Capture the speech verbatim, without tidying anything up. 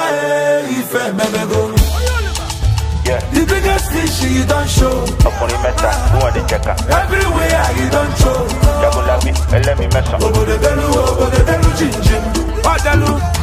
Yeah. The biggest fish you don't show. Everywhere you don't show. Let me mess up. Over the belu, over the belu, chin chin.